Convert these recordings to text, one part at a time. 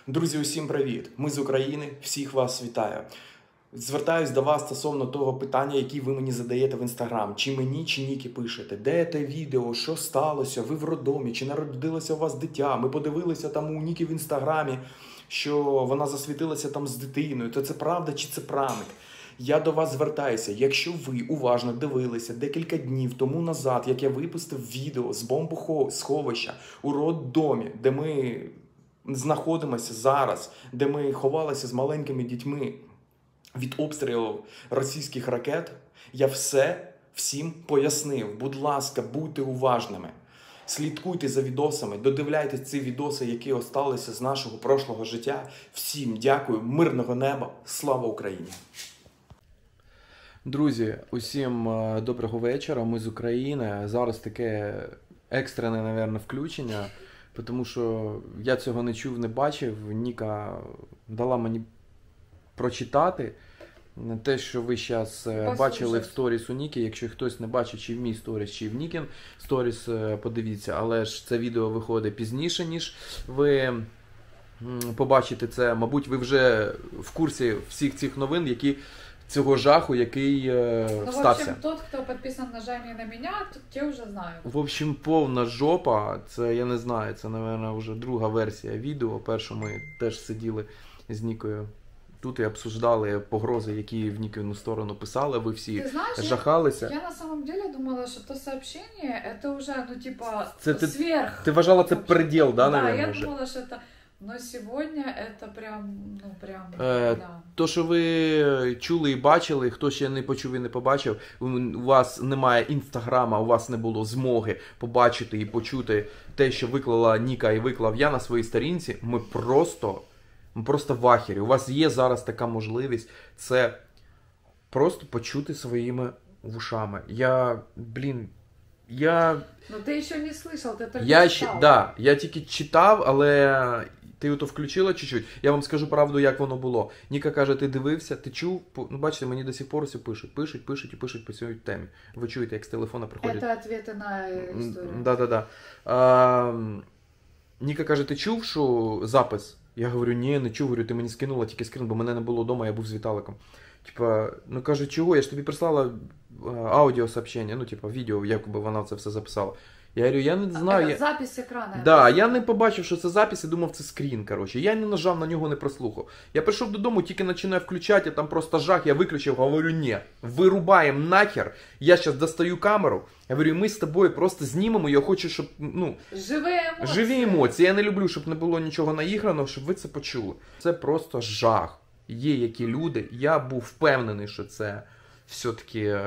Друзі, усім привіт! Ми з України, всіх вас вітаю. Звертаюсь до вас стосовно того питання, яке ви мені задаєте в Інстаграм. Чи мені, чи Нікі пишете? Де те відео? Що сталося? Ви в роддомі? Чи народилося у вас дитя? Ми подивилися там у Нікі в Інстаграмі, що вона засвітилася там з дитиною. То це правда чи це пранк? Я до вас звертаюся. Якщо ви уважно дивилися декілька днів тому назад, як я випустив відео з бомбосховища у роддомі, де ми знаходимося зараз, де ми ховалися з маленькими дітьми від обстрілів російських ракет, я всім пояснив. Будь ласка, будьте уважними. Слідкуйте за відосами, додивляйтесь ці відоси, які осталися з нашого прошлого життя. Всім дякую, мирного неба, слава Україні! Друзі, усім доброго вечора, ми з України. Зараз таке екстрене, напевно, включення, тому що я цього не чув, не бачив. Ніка дала мені прочитати те, що ви зараз бачили в сторіс у Ніки. Якщо хтось не бачить, чи в мій сторіс, чи в Нікін сторіс, подивіться. Але ж це відео виходить пізніше, ніж ви побачите це. Мабуть, ви вже в курсі всіх цих новин, які цього жаху, який стався. В общем, тот, хто підписан на Женю і на мене, то ті вже знають. В общем, повна жопа. Це, я не знаю, це, мабуть, вже друга версія відео. Першу ми теж сиділи з Нікою тут і обсуждали погрози, які в Нікину сторону писали. Ви всі жахалися. Я на самом деле думала, що то сообщение, это уже, ну, типа, це сверх. Ти вважала це предел, да, наверное, я думала, що це... Но сегодня это прям, ну, прям, да. То, що ви чули і бачили, хто ще не почув і не побачив, у вас немає інстаграма, у вас не було змоги побачити і почути те, що виклала Ніка і виклав я на своїй сторінці, ми просто в ахері. У вас є зараз така можливість, це просто почути своїми вушами. Ну ти ще не слышав, ти тільки читав. Да, я тільки читав, але ти ото включила чуть-чуть. Я вам скажу правду, як воно було. Ніка каже, ти дивився, ти чув? Ну, бачите, мені до сих пор все пишуть по цій темі. Ви чуєте, як з телефона приходять. Це відповіді на історію. Да. Ніка каже, ти чув, що запис? Я говорю, ні, не чув. Говорю, ти мені скинула тільки скрин, бо мене не було вдома, я був з Віталиком. Типа, ну каже, чого? Я ж тобі прислала аудіосообщення, ну, типа, відео, якби вона це все записала. Я говорю, я не знаю. Запис екрану. Да, я не побачив, що це запис, і думав, це скрін, коротше. Я не нажав на нього, не прослухав. Я прийшов додому, тільки починаю включати, а там просто жах, я виключив, говорю, ні, вирубаємо нахер, я зараз достаю камеру, я говорю, ми з тобою просто знімемо, я хочу, щоб, ну... Живі емоції. Я не люблю, щоб не було нічого наіграно, щоб ви це почули. Це просто жах. Є які люди, я був впевнений, що це все-таки...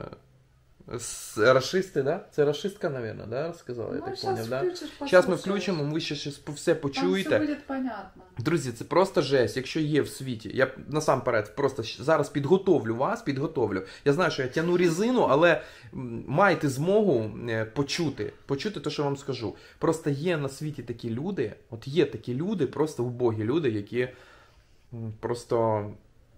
Рашисти, да? Це рашистка, мабуть, да? Сказала, я так поняв, да? Зараз ми включимо, ви ще все почуєте. Там все буде понятно. Друзі, це просто жесть, якщо є в світі. Я насамперед просто зараз підготовлю вас. Я знаю, що я тяну резину, але маєте змогу почути те, що вам скажу. Просто є на світі такі люди, просто убогі люди, які просто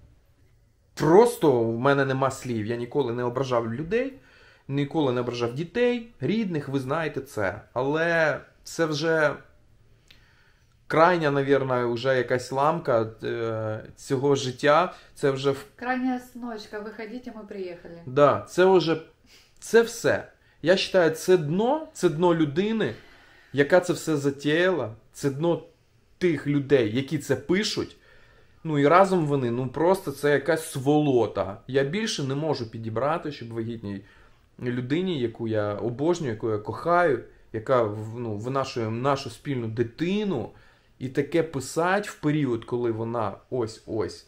в мене нема слів. Я ніколи не ображав людей, ніколи не ображав дітей, рідних, ви знаєте це. Але це вже крайня, мабуть, вже якась ламка цього життя. Це вже... Крайня остановочка, виходіть, ми приїхали. Да, це все. Я вважаю, це дно людини, яка це все затіяла. Це дно тих людей, які це пишуть. Ну і разом вони, ну просто це якась сволота. Я більше не можу підібрати, щоб вагітній людині, яку я обожнюю, яку я кохаю, яка винашує нашу спільну дитину, і таке писать в період, коли вона ось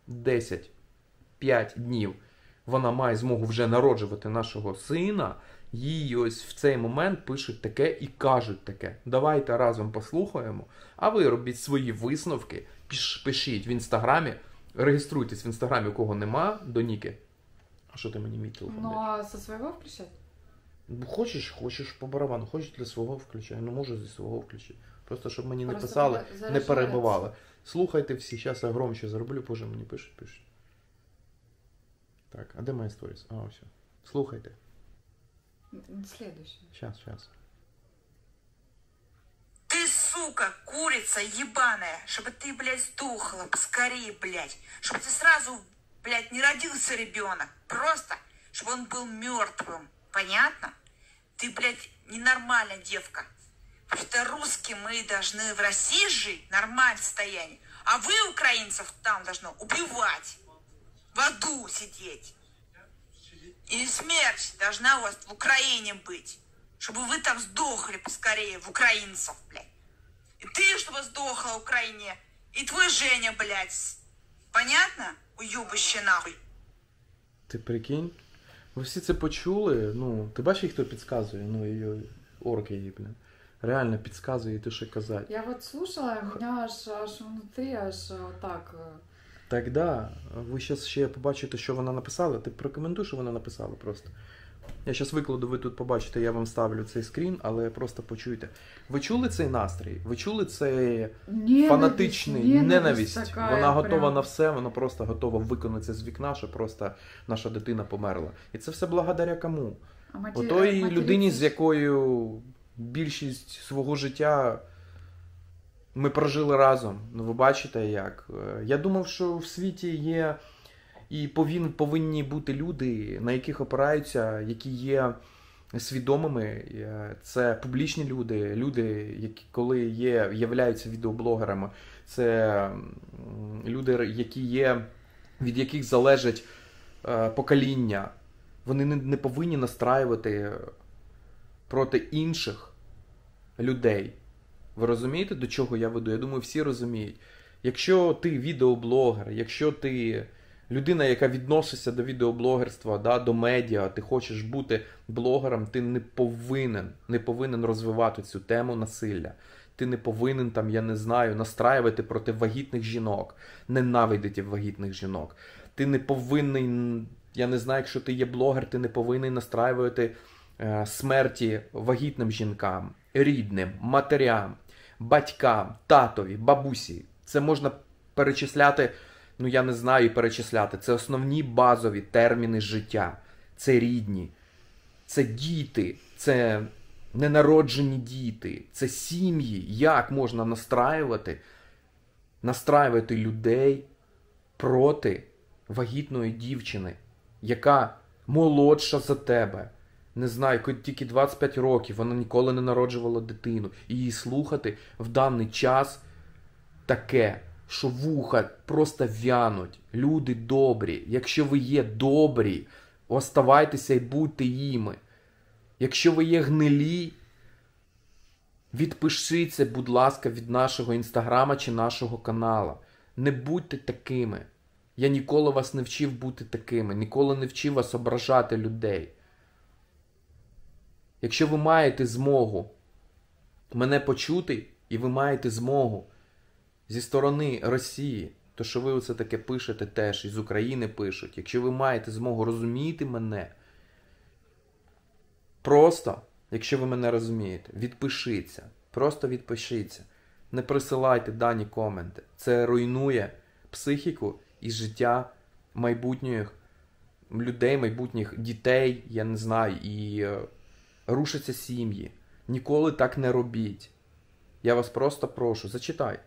5 днів, вона має змогу вже народжувати нашого сина, їй ось в цей момент пишуть таке і кажуть таке. Давайте разом послухаємо, а ви робіть свої висновки, пишіть в Інстаграмі, реєструйтесь в Інстаграмі, у кого нема, до Ніки. А що ти мені мій телефон? Ну, а со свого включати? Хочеш по барабану, хочеш для свого включай. Ну, можу зі свого включити. Просто, щоб мені не писали, не перебивали. Слухайте всі, зараз я громче зроблю, позже мені пишуть. Так, а де моя сторіс? А, все. Слухайте. Следующий. Сейчас. сука, курица ебаная, чтобы ты, блядь, сдохла поскорее, блядь. Чтобы ты сразу, блядь, не родился ребенок. Просто, чтобы он был мертвым. Понятно? Ты, блядь, ненормальная девка. Потому что русские мы должны в России жить в нормальном состоянии. А вы, украинцев, там должны убивать. В аду сидеть. И смерть должна у вас в Украине быть. Чтобы вы там сдохли поскорее, в украинцев, блядь. И ты, чтобы сдохла в Украине. И твой Женя, блядь. Понятно? Уюбище нахуй. Ти прикинь? Ви всі це почули? Ну, ти бачиш, хто підказує? Ну, її орки її, блін. Реально підказує, ти що казати. Я вот слушала, у меня аж внутри, аж так. Так, да. Ви зараз ще побачите, що вона написала. Ти прокоментуй, що вона написала просто. Я зараз викладу, ви тут побачите, я вам ставлю цей скрін, але просто почуйте. Ви чули цей настрій? Ви чули цей фанатичний ненависть? Така, вона готова прям. на все, вона просто готова виконати з вікна, що просто наша дитина померла. І це все благодаря кому? Отої людині, з якою більшість свого життя ми прожили разом. Ну, ви бачите як. Я думав, що в світі є і повинні бути люди, на яких опираються, які є свідомими. Це публічні люди, які коли являються відеоблогерами. Це люди, від яких залежить покоління. Вони не повинні настраювати проти інших людей. Ви розумієте, до чого я веду? Я думаю, всі розуміють. Якщо ти відеоблогер, якщо ти людина, яка відноситься до відеоблогерства, да, до медіа, ти хочеш бути блогером, ти не повинен розвивати цю тему насилля. Ти не повинен, там, я не знаю, настраювати проти вагітних жінок, ненавидити вагітних жінок. Ти не повинен, я не знаю, якщо ти є блогер, ти не повинен настраювати смерті вагітним жінкам, рідним, матерям, батькам, татові, бабусі. Це можна перечисляти, ну я не знаю і перечисляти. Це основні базові терміни життя. Це рідні, це діти, це ненароджені діти, це сім'ї. Як можна настраювати людей проти вагітної дівчини, яка молодша за тебе? Не знаю, тільки 25 років, вона ніколи не народжувала дитину. І її слухати в даний час таке, що вуха просто в'януть. Люди добрі. Якщо ви є добрі, оставайтеся і будьте їми. Якщо ви є гнилі, відпишіться, будь ласка, від нашого інстаграма чи нашого канала. Не будьте такими. Я ніколи вас не вчив бути такими. Ніколи не вчив вас ображати людей. Якщо ви маєте змогу мене почути, і ви маєте змогу зі сторони Росії, то що ви оце таке пишете теж, із України пишуть, якщо ви маєте змогу розуміти мене, просто, якщо ви мене розумієте, відпишіться, просто відпишіться, не присилайте дані коменти. Це руйнує психіку і життя майбутніх людей, майбутніх дітей, я не знаю, і рушаться сім'ї. Ніколи так не робіть. Я вас просто прошу, зачитай.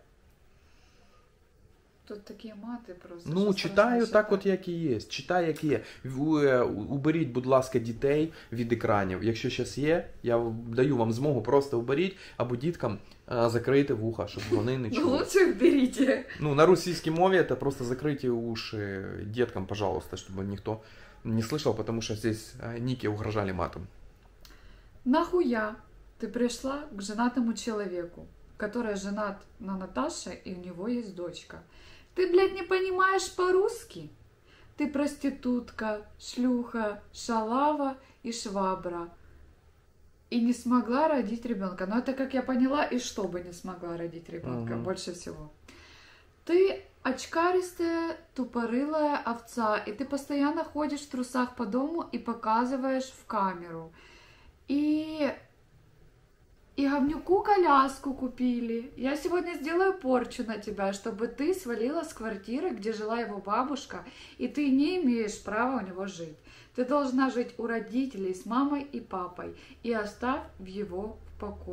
Тут такі мати просто. Ну, читаю так, от як і є. Читай, як є. Уберіть, будь ласка, дітей від екранів. Якщо зараз є, я даю вам змогу, просто уберіть, або діткам закрийте вуха, щоб вони не чули. Ну, лучше уберите. Ну, на російській мові это просто закрийте уши деткам, пожалуйста, чтобы никто не слышал, потому что здесь ники угрожали матом. Нахуя ты пришла к женатому человеку, который женат на Наташе, и у него есть дочка? Ты, блядь, не понимаешь по-русски? Ты проститутка, шлюха, шалава и швабра. И не смогла родить ребенка. Но это, как я поняла, и чтобы не смогла родить ребенка, больше всего. Ты очкаристая, тупорылая овца, и ты постоянно ходишь в трусах по дому и показываешь в камеру. И говнюку коляску купили. Я сегодня сделаю порчу на тебя, чтобы ты свалила с квартиры, где жила его бабушка, и ты не имеешь права у него жить. Ты должна жить у родителей с мамой и папой, и оставь его в покое.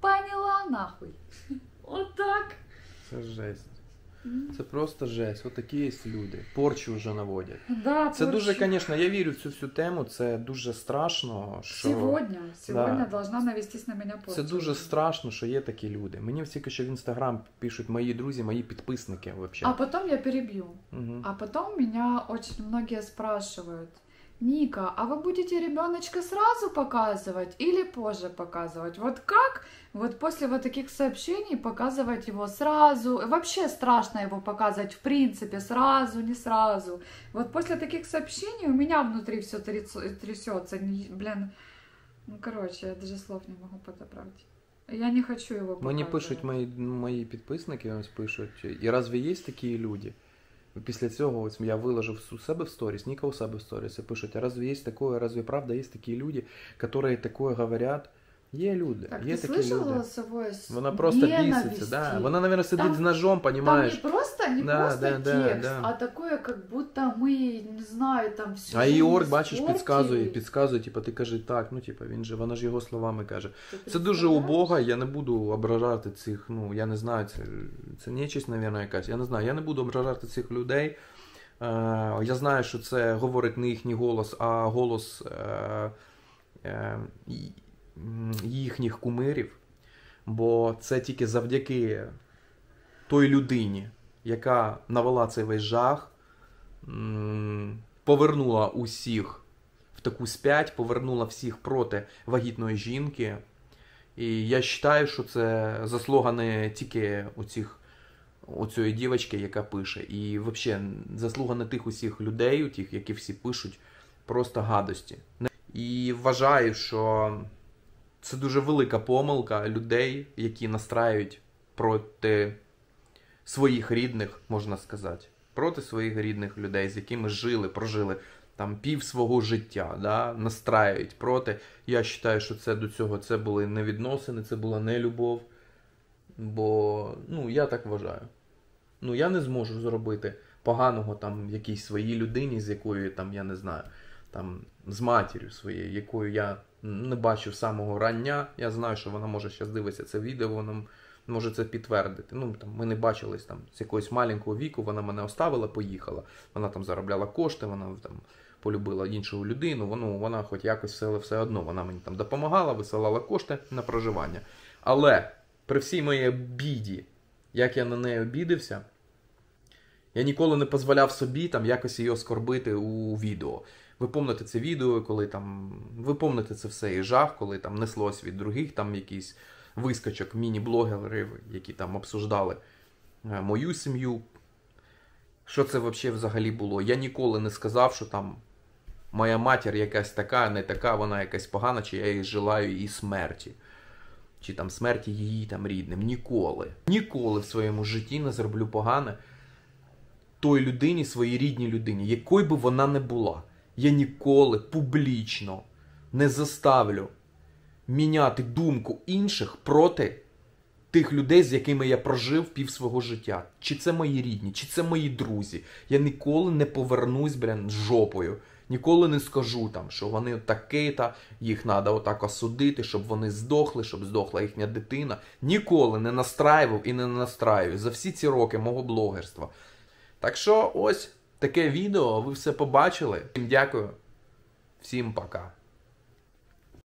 Поняла нахуй. Вот так. Це жесть. Це просто жесть. Отакі є люди. Порчу вже наводять. Да, Це дуже, звісно, я вірю в цю всю тему, це дуже страшно, що... Сегодня Да. должна навестись на меня порча. Це дуже страшно, що є такі люди. Мені тільки що в Інстаграм пишуть мої друзі, мої підписники А взагалі. потом я перебью. Угу. А потом меня очень многие спрашивают: Ника, а вы будете ребеночка сразу показывать или позже показывать? Вот как? Вот после вот таких сообщений показывать его сразу? Вообще страшно его показывать, в принципе, сразу, не сразу. Вот после таких сообщений у меня внутри все трясется. Блин, ну короче, я даже слов не могу подобрать. Я не хочу его показывать. Мені пишуть мої підписники, ось пишуть, і разве є такі люди? Після цього ось я виложив у себе в сторіс, Ніка у себе в сторіс, і пишуть, а разве є таке, разве правда є такі люди, які таке говорять? Є люди, Так, є ти такі слышала люди. голосовое Вона просто біситься, да. Вона, мабуть, сидить Там- з ножом, Там понімаєш? не просто текст, да. а такое, как будто мы, не знаю, там все. А її орк, бачиш, підказує, типу, ти кажи так, ну, типу, він же, вона ж його словами каже. Це дуже убого, я не буду ображати цих, ну, я не знаю, це нечисть, мабуть, якась, я не знаю, я не буду ображати цих людей. Я знаю, що це говорить не їхній голос, а голос їхніх кумирів, бо це тільки завдяки той людині, яка навела цей весь жах, повернула усіх в таку спять, повернула всіх проти вагітної жінки. І я вважаю, що це заслуга не тільки оцієї дівчинки, яка пише, і взагалі заслуга не тих усіх людей, тих, які всі пишуть просто гадості. І вважаю, що це дуже велика помилка людей, які настраюють проти своїх рідних, можна сказати. Проти своїх рідних людей, з якими жили, прожили там пів свого життя, да, настраюють проти. Я вважаю, що це до цього це були не відносини, це була не любов. Бо, ну, я так вважаю. Ну, я не зможу зробити поганого там якійсь своїй людині, з якою там, я не знаю, там, з матір'ю своєю, якою я не бачив самого рання. Я знаю, що вона може зараз дивитися це відео, вона може це підтвердити. Ну, там, ми не бачились там з якогось маленького віку, вона мене оставила, поїхала. Вона там заробляла кошти, вона там полюбила іншу людину, вона хоч якось все одно, вона мені там допомагала, висилала кошти на проживання. Але при всій моїй біді, як я на неї обідився, я ніколи не дозволяв собі там якось її оскорбити у відео. Ви пам'ятаєте це відео, коли там, ви пам'ятаєте це все і жах, коли там неслось від других там якийсь вискочок, міні-блогерів, які там обсуждали мою сім'ю. Що це взагалі було? Я ніколи не сказав, що там моя матір якась така, не така, вона якась погана, чи я їй желаю її смерті. Чи там смерті її там рідним. Ніколи. Ніколи в своєму житті не зроблю погане той людині, своїй рідній людині, якою би вона не була. Я ніколи публічно не заставлю міняти думку інших проти тих людей, з якими я прожив пів свого життя. Чи це мої рідні, чи це мої друзі. Я ніколи не повернусь, жопою. Ніколи не скажу там, що вони такі-то, їх треба отак осудити, щоб вони здохли, щоб здохла їхня дитина. Ніколи не настраював і не настраюю за всі ці роки мого блогерства. Так що ось таке відео, ви все побачили. Всім дякую, всім пока.